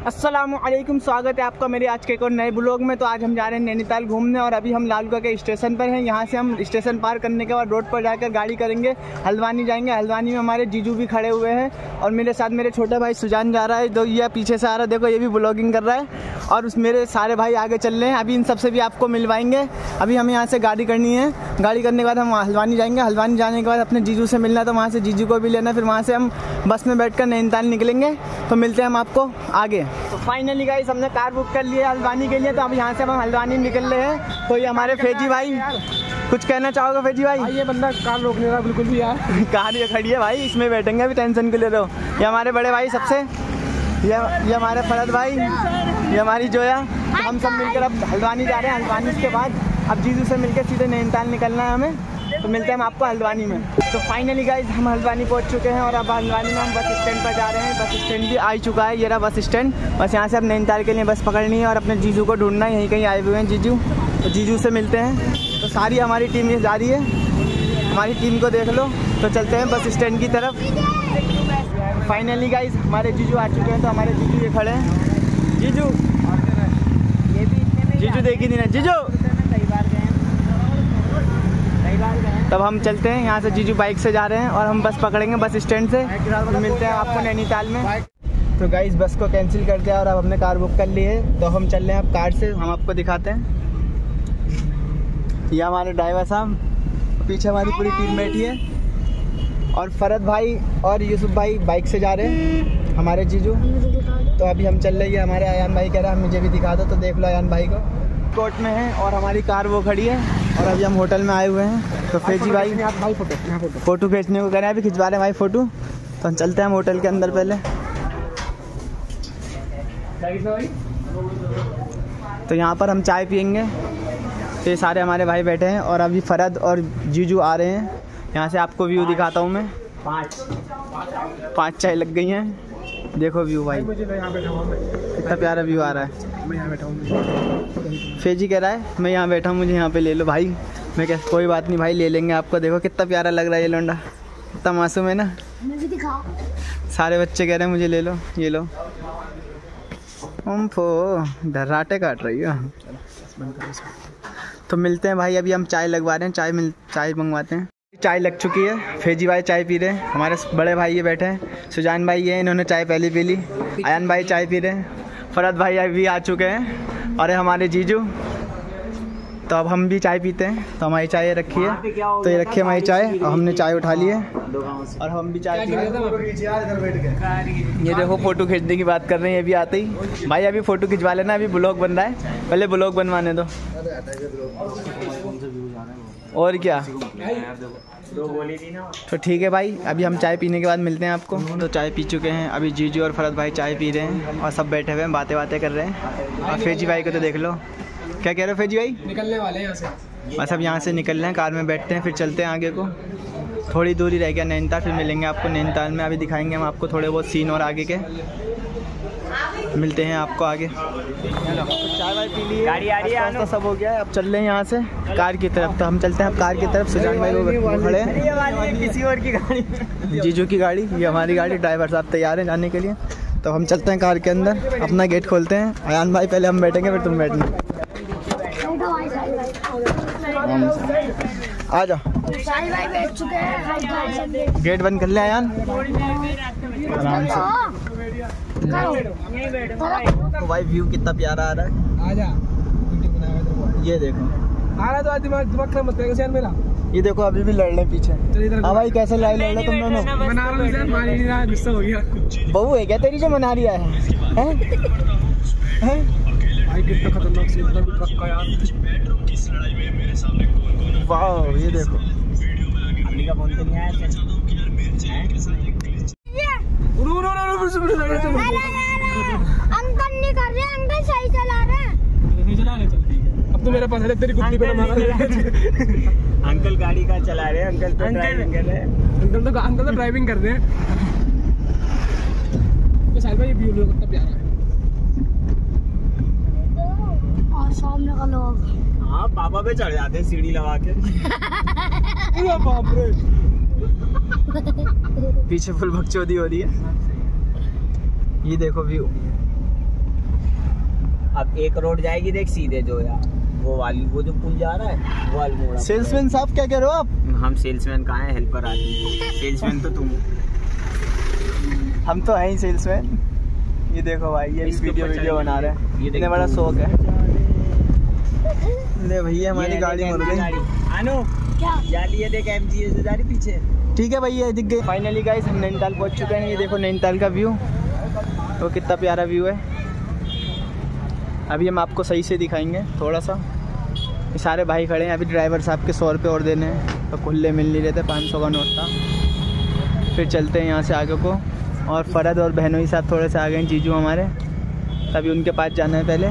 अस्सलामुअलैकुम, स्वागत है आपका मेरे आज के एक और नए ब्लॉग में। तो आज हम जा रहे हैं नैनीताल घूमने और अभी हम लालूका के स्टेशन पर हैं। यहाँ से हम स्टेशन पार करने के बाद रोड पर जाकर गाड़ी करेंगे, हल्द्वानी जाएंगे। हल्द्वानी में हमारे जीजू भी खड़े हुए हैं और मेरे साथ मेरे छोटा भाई सुजान जा रहा है। तो ये पीछे से आ रहा है, देखो ये भी ब्लॉगिंग कर रहा है और उस मेरे सारे भाई आगे चल रहे हैं। अभी इन सबसे भी आपको मिलवाएंगे। अभी हमें यहाँ से गाड़ी करनी है, गाड़ी करने के बाद हम हल्द्वानी जाएंगे। हल्द्वानी जाने के बाद अपने जीजू से मिलना है, तो वहाँ से जीजू को भी लेना, फिर वहाँ से हम बस में बैठकर नैनीताल निकलेंगे। तो मिलते हैं हम आपको आगे। तो फाइनली गाइस हमने कार बुक कर लिया है हल्द्वानी के लिए। तो अब यहाँ से हम हल्द्वानी निकल रहे हैं। तो ये हमारे फैजी भाई, कुछ कहना चाहोगे फैजी भाई? ये बंदा कार रोक नहीं रहा बिल्कुल भी यार। कार ये खड़ी है भाई, इसमें बैठेंगे, अभी टेंशन के ले रहे हो। ये हमारे बड़े भाई सबसे, ये हमारे फरद भाई, ये हमारी जोया। तो हम सब मिलकर अब हल्द्वानी जा रहे हैं। हल्द्वानी के बाद अब जीजू से मिलकर सीधे नैनीताल निकलना है हमें। तो मिलते हैं हम आपको हल्द्वानी में। तो फाइनली गाइस हम हल्द्वानी पहुंच चुके हैं और अब हल्द्वानी में हम बस स्टैंड पर जा रहे हैं। बस स्टैंड भी आ चुका है, ये रहा बस स्टैंड। बस यहाँ से अब नैनीताल के लिए बस पकड़नी है और अपने जीजू को ढूंढना है। यहीं कहीं आए हुए हैं जीजू, तो जीजू से मिलते हैं। तो सारी हमारी टीम ये जा रही है, हमारी टीम को देख लो। तो चलते हैं बस स्टैंड की तरफ। फाइनली गाइस हमारे जीजू आ चुके हैं। तो हमारे जीजू ये खड़े हैं। जीजू देखी नहीं ना जीजू। तब हम चलते हैं यहाँ से, जीजू बाइक से जा रहे हैं और हम बस पकड़ेंगे बस स्टैंड से। तो मिलते हैं आपको नैनीताल में। तो गाइस बस को कैंसिल कर दिया और अब हमने कार बुक कर ली है। तो हम चल रहे हैं अब कार से, हम आपको दिखाते हैं। ये हमारे ड्राइवर साहब, पीछे हमारी पूरी टीम बैठी है और फरद भाई और यूसुफ भाई बाइक से जा रहे हैं, हमारे जीजू। तो अभी हम चल रहे हैं, हमारे आयान भाई कह रहा है मुझे भी दिखा दो। तो देख लो आयान भाई को, कोर्ट में है और हमारी कार वो खड़ी है और अभी हम होटल में आए हुए हैं। तो फैजी भाई फोटो खींचने को कह रहे हैं, अभी खिंचवा रहे हैं भाई फ़ोटो। तो हम चलते हैं हम होटल के अंदर पहले। तो यहाँ पर हम चाय पियेंगे। तो ये सारे हमारे भाई बैठे हैं और अभी फरद और जीजू आ रहे हैं। यहाँ से आपको व्यू दिखाता हूँ मैं। 5 चाय लग गई हैं, देखो व्यू भाई, कितना प्यारा व्यू आ रहा है। फैजी कह रहा है मैं यहाँ बैठा हूँ, मुझे यहाँ पे ले लो भाई। मैं कह कोई बात नहीं भाई, ले लेंगे आपको। देखो कितना प्यारा लग रहा है ये लोंडा, कितना मासूम है ना। सारे बच्चे कह रहे हैं मुझे ले लो, ये लो। डर्राटे काट रही हो। तो मिलते हैं भाई, अभी हम चाय लगवा रहे हैं, चाय मंगवाते हैं। चाय लग चुकी है, फैजी भाई चाय पी रहे हैं। हमारे बड़े भाई ये बैठे हैं, सुजान भाई ये, इन्होंने चाय पहले पी ली। आयान भाई चाय पी रहे हैं, फरद भाई अभी आ चुके हैं और हमारे जीजू। तो अब हम भी चाय पीते हैं। तो हमारी चाय रखी है, तो ये रखी है हमारी चाय और हमने चाय उठा ली है और हम भी चाय पी रहे हैं। ये देखो फ़ोटो खींचने की बात कर रहे हैं, ये भी आते ही भाई अभी फ़ोटो खिंचवा लेना, अभी ब्लॉग बन रहा है, पहले ब्लॉग बनवाने दो। और क्या, तो ठीक है भाई, अभी हम चाय पीने के बाद मिलते हैं आपको। तो चाय पी चुके हैं, अभी जीजू और फरद भाई चाय पी रहे हैं और सब बैठे हुए हैं, बातें कर रहे हैं। और फैजी भाई को तो देख लो, क्या कह रहे हो फैजी भाई? निकलने वाले हैं यहाँ से, बस अब यहाँ से निकल रहे हैं, कार में बैठते हैं, फिर चलते हैं आगे को। थोड़ी दूरी रह गया नैनीताल, फिर मिलेंगे आपको नैनीताल में। अभी दिखाएंगे हम आपको थोड़े बहुत सीन और आगे के, मिलते हैं आपको आगे। चाय वाय पी लिए, गाड़ी आ रही है, तो सब हो गया है। अब चल रहे हैं यहाँ से कार की तरफ। तो हम चलते हैं अब कार की तरफ। सुजान भाई लोग खड़े हैं, किसी और की गाड़ी, जीजू की गाड़ी, ये हमारी गाड़ी। ड्राइवर साहब तैयार हैं जाने के लिए। तो हम चलते हैं कार के अंदर, अपना गेट खोलते हैं। आयान भाई पहले हम बैठेंगे, फिर तुम बैठना। आ जाओ, गेट बंद कर ले आयान, आराम से। तो भाई व्यू कितना प्यारा आ रहा है। आजा, ये देखो आ रहा, तो दिमाग खराब मत करेगा यार मेरा। ये देखो अभी भी लड़ रहे पीछे। हाँ भाई कैसे लड़ रहे तुम दोनों? मना रहा हूँ, गुस्सा हो गया। बहू है क्या तेरी जो मना रही है? भाई कितना खतरनाक सीन था ट्रक का यार। वाह ये देखो, अंकल नहीं कर रहे, अंकल सही चला रहे हैं। अब तो मेरे पास है, तेरी कुत्ती पे ना मारा। अंकल गाड़ी का चला रहे हैं, अंकल तो ड्राइविंग कर रहे हैं। अंकल तो ड्राइविंग कर रहे हैं। तो साहिल भाई ये व्यू कितना प्यारा है। और सामने का लोग, हाँ पापा पे चढ़ जाते हैं सीढ़ी लगा के। बाप रे, पीछे फुल बकचोदी हो रही है। ये देखो व्यू, अब एक रोड जाएगी देख सीधे जो यार वो वाली, वो जो पुल जा रहा है वो वाली मोड़। सेल्समैन साहब क्या कह रहे हो आप? हम सेल्समैन कहाँ है, हेल्पर आदमी। सेल्समैन तो तुम, हम तो हैं ही सेल्समैन। ये देखो भाई, ये इसके वीडियो बना रहे हैं, ये इतने बड़ा शौक है। ले भैया हमारी गाड़ी मुड़ गई। आनो क्या जाली है देख, MG से जा रही पीछे। ठीक है भैया, दिख गए। फाइनली गाइस हम नैनीताल पहुंच चुके हैं। ये देखो नैनीताल का व्यू, तो कितना प्यारा व्यू है। अभी हम आपको सही से दिखाएंगे थोड़ा सा। ये सारे भाई खड़े हैं, अभी ड्राइवर साहब के 100 रुपये और देने हैं, तो खुले मिल नहीं रहे थे, 500 का नोट था। फिर चलते हैं यहाँ से आगे को। और फरद और बहनोई साहब थोड़े से आ गए हैं, जीजू हमारे, तभी उनके पास जाना है पहले।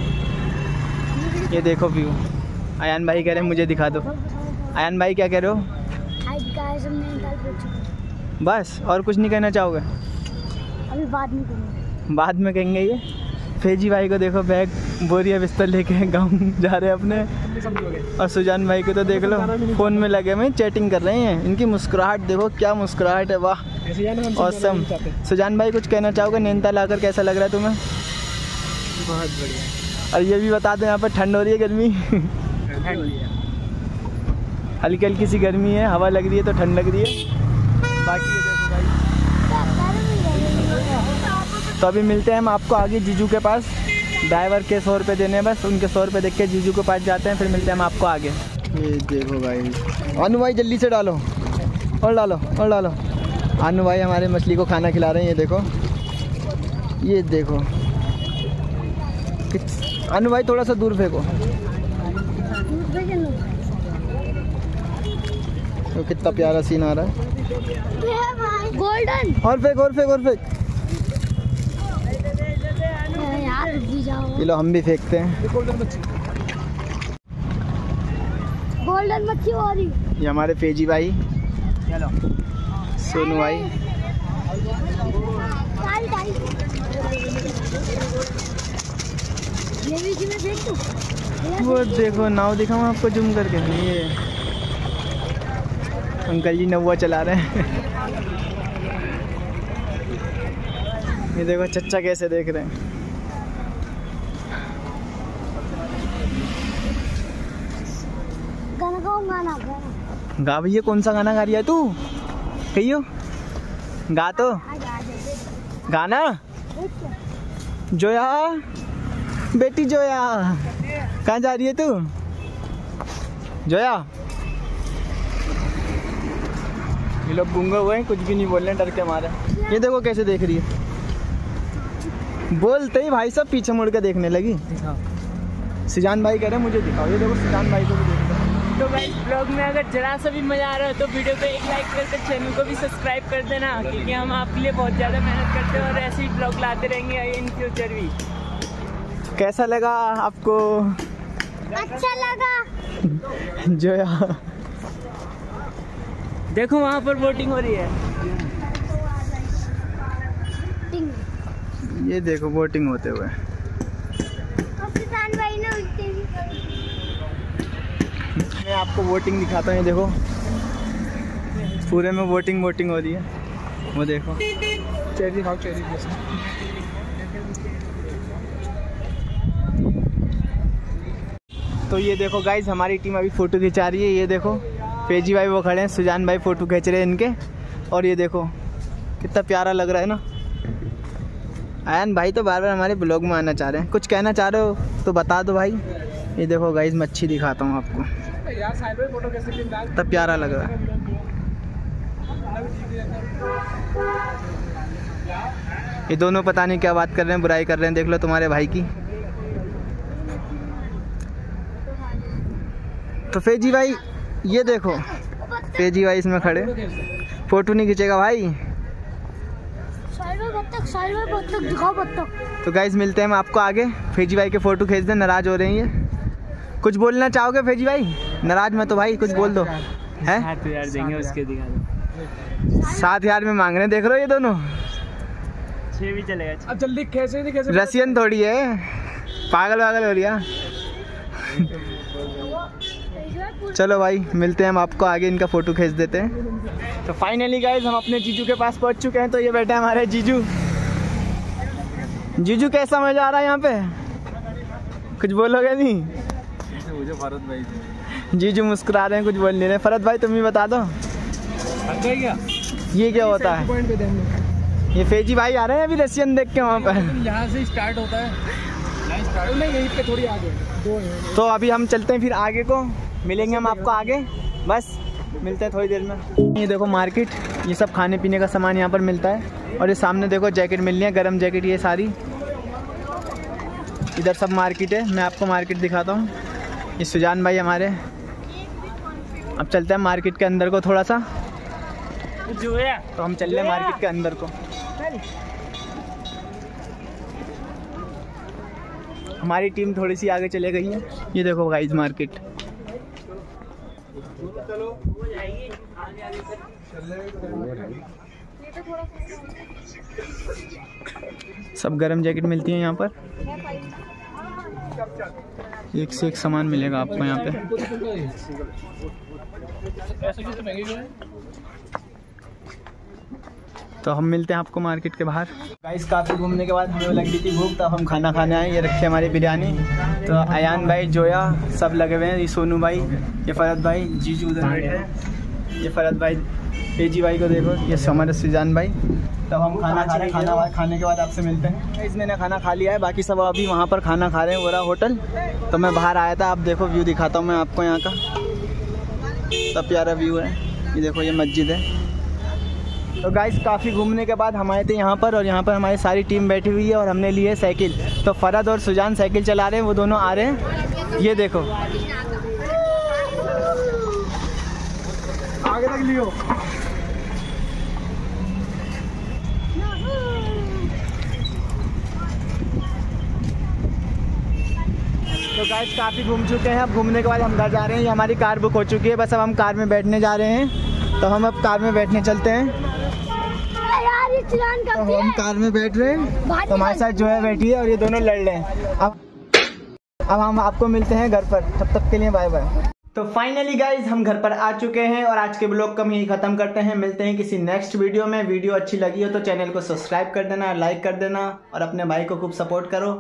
ये देखो व्यू। आयान भाई कह रहे हैं मुझे दिखा दो। आयान भाई क्या कह रहे हो? गाइस हम नैनीताल पहुंच चुके बस और कुछ नहीं कहना चाहोगे? हैं, अभी बाद में करेंगे। बाद में कहेंगे। ये फेजी भाई को देखो, बैग बोरिया बिस्तर लेके गाँव जा रहे हैं अपने। और सुजान भाई को तो देख लो, फ़ोन में लगे हुए चैटिंग कर रहे हैं। इनकी मुस्कुराहट देखो, क्या मुस्कुराहट है, वाह ऑसम। सुजान भाई कुछ कहना चाहोगे? नैनीताल आकर कैसा लग रहा है तुम्हें? बहुत बढ़िया। और ये भी बता दो, यहाँ पर ठंड हो रही है गर्मी? हल्की हल्की सी गर्मी है, हवा लग रही है तो ठंड लग रही है। बाकी ये देखो भाई, तो अभी मिलते हैं हम आपको आगे जीजू के पास। ड्राइवर के 100 रुपये देने हैं बस, उनके 100 रुपये देख के जीजू के पास जाते हैं, फिर मिलते हैं हम आपको आगे। ये देखो भाई, अनु भाई जल्दी से डालो और डालो और डालो। अनु भाई हमारे मछली को खाना खिला रहे हैं। ये देखो, ये देखो। अनु भाई थोड़ा सा दूर फेंको, तो कितना प्यारा सीन आ रहा है। गोल्डन और फेंक और फेंक और फेंक। यार भी जाओ। चलो हम भी फेंकते हैं। गोल्डन मच्छी हो रही। ये हमारे फेजी भाई, चलो सोनू भाई। ये भी इसमें देख तू। वो देखो नाव दिखाऊं आपको जूम करके। ये अंकल जी नौवा चला रहे हैं। ये देखो चच्चा कैसे देख रहे हैं। गाना गाओ, गाना गाना। गा भैया, कौन सा गाना गा रही है तू? कहियो गा तो गाना। जोया बेटी, जोया कहाँ जा रही है तू? जोया, ये लोग गूंगे हुए हैं, कुछ भी नहीं बोल रहे, डर के मारे। ये देखो कैसे देख रही है, बोलते ही भाई सब पीछे मुड़ के देखने लगी। सुजान भाई कह रहे हैं मुझे दिखाओ। ये देखो सुजान भाई को भी देखते हैं। तो गाइस ब्लॉग में अगर जरा सा भी मजा आ रहा है तो वीडियो को एक लाइक करके चैनल को भी सब्सक्राइब कर देना, क्योंकि हम आपके लिए बहुत ज़्यादा मेहनत करते हैं और ऐसे ही ब्लॉग लाते रहेंगे इन फ्यूचर भी। कैसा लगा आपको? अच्छा लगा। जोया देखो वहाँ पर बोटिंग हो रही है। ये देखो बोटिंग होते हुए। भाई ने उल्टी भी करी। मैं आपको बोटिंग दिखाता हूँ। ये देखो पूरे में बोटिंग हो रही है। वो देखो चेरी खाओ, चेरी जैसे। तो ये देखो गाइज हमारी टीम अभी फ़ोटो खिंचा रही है। ये देखो फेजी भाई वो खड़े हैं, सुजान भाई फ़ोटो खींच रहे हैं इनके। और ये देखो कितना प्यारा लग रहा है ना। आयन भाई तो बार बार हमारे ब्लॉग में आना चाह रहे हैं, कुछ कहना चाह रहे हो तो बता दो भाई। ये देखो गाइज मच्छी दिखाता हूँ आपको, यार साइड में फोटो कैसे क्लिक डाल। कितना प्यारा लग रहा है। ये दोनों पता नहीं क्या बात कर रहे हैं, बुराई कर रहे हैं, देख लो तुम्हारे भाई की। तो फेजी भाई ये देखो, फेजी भाई इसमें खड़े, फोटो नहीं खींचेगा भाई। साइड में बत्तख दिखाओ, बत्तख। तो गाइज मिलते हैं हम आपको आगे। फेजी भाई के फ़ोटो खींच दें, नाराज़ हो रही हैं। कुछ बोलना चाहोगे फेजी भाई? नाराज़ मत हो भाई, कुछ बोल दो। हैं 7,000 देंगे उसके, दिखा दो। 7,000 में मांग रहे हैं, देख रहे हो ये दोनों। 6 भी चलेगा। अब जल्दी कैसे नहीं कैसे। रसियन थोड़ी है, पागल वागल हो रही है। चलो भाई मिलते हैं हम आपको आगे, इनका फ़ोटो खींच देते हैं। तो फाइनली गाइज हम अपने जीजू के पास पहुंच चुके हैं। तो ये बैठे हैं हमारे जीजू। जीजू कैसा मज़ा आ रहा है यहाँ पे? कुछ बोलोगे नहीं? मुझे फरहत भाई जीजू मुस्कुरा रहे हैं, कुछ बोल नहीं रहे। फरहत भाई तुम ही बता दो क्या ये क्या होता है? पॉइंट पे देंगे। ये फेजी भाई आ रहे हैं अभी रशियन देख के वहाँ पर। यहाँ से स्टार्ट होता है, यहाँ स्टार्ट नहीं, यहीं पे थोड़ी आगे 2 है। तो अभी हम चलते हैं फिर आगे को, मिलेंगे हम आपको आगे, बस मिलते हैं थोड़ी देर में। ये देखो मार्केट, ये सब खाने पीने का सामान यहाँ पर मिलता है। और ये सामने देखो जैकेट मिल रही है, गर्म जैकेट ये सारी। इधर सब मार्केट है, मैं आपको मार्केट दिखाता हूँ। ये सुजान भाई हमारे। अब चलते हैं मार्केट के अंदर को थोड़ा सा, जो है तो हम चल रहे हैं मार्केट के अंदर को। हमारी टीम थोड़ी सी आगे चले गई है। ये देखो गाइस मार्केट, सब गरम जैकेट मिलती है यहाँ पर। एक से एक सामान मिलेगा आपको यहाँ पे। तो हम मिलते हैं आपको मार्केट के बाहर। गाइस काफ़ी घूमने के बाद हमें लग गई थी भूख, तब हम खाना खाने आए। ये रखी हमारी बिरयानी। तो अयान भाई, जोया सब लगे हुए हैं। ये सोनू भाई, ये फरहत भाई, जीजू उधर बैठे हैं। ये फरहत भाई, पेजी भाई को देखो, ये हमारे सुजान भाई। तब हम खाना खा रहे हैं। खाना खाने के बाद आपसे मिलते हैं। इस मैंने खाना खा लिया है, बाकी सब अभी वहाँ पर खाना खा रहे हैं, वो रहा होटल। तो मैं बाहर आया था, आप देखो व्यू दिखाता हूँ मैं आपको यहाँ का। सब प्यारा व्यू है। ये देखो ये मस्जिद है। तो गाइस काफ़ी घूमने के बाद हम आए थे यहाँ पर, और यहाँ पर हमारी सारी टीम बैठी हुई है और हमने ली है साइकिल। तो फरहत और सुजान साइकिल चला रहे हैं, वो दोनों आ रहे हैं। ये देखो आगे तक लियो। तो गाइस काफ़ी घूम चुके हैं। अब घूमने के बाद हम घर जा रहे हैं। ये हमारी कार बुक हो चुकी है, बस अब हम कार में बैठने जा रहे हैं। तो हम अब कार में बैठने चलते हैं। तो हम कार में बैठ रहे हैं, तो हमारे साथ जो है बैठी है और ये दोनों लड़ रहे हैं। अब हम आपको मिलते हैं घर पर, तब तक के लिए बाय बाय। तो फाइनली गाइज हम घर पर आ चुके हैं और आज के ब्लॉग को हम यही खत्म करते हैं। मिलते हैं किसी नेक्स्ट वीडियो में। वीडियो अच्छी लगी हो तो चैनल को सब्सक्राइब कर देना, लाइक कर देना और अपने भाई को खूब सपोर्ट करो।